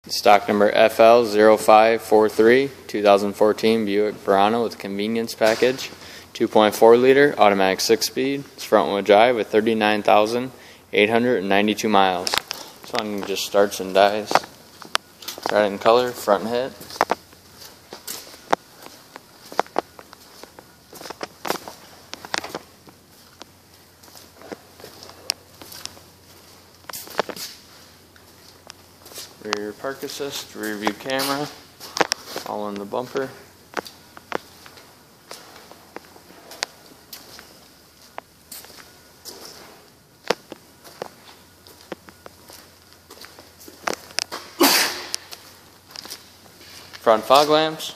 Stock number FL0543, 2014 Buick Verano with convenience package. 2.4 liter, automatic 6-speed. It's front wheel drive with 39,892 miles. This one just starts and dies. Red in color, front hit. Rear park assist, rear view camera, all in the bumper. Front fog lamps.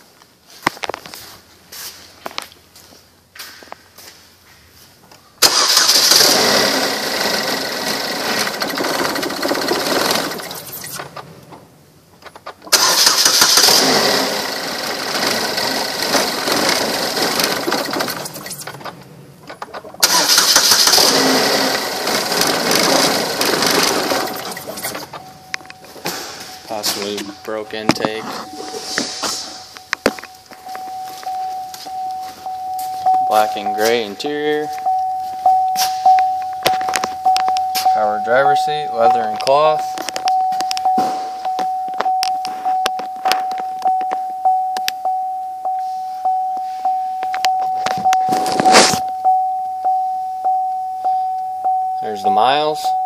Possibly broke intake. Black and gray interior. Power driver seat, leather and cloth. There's the miles.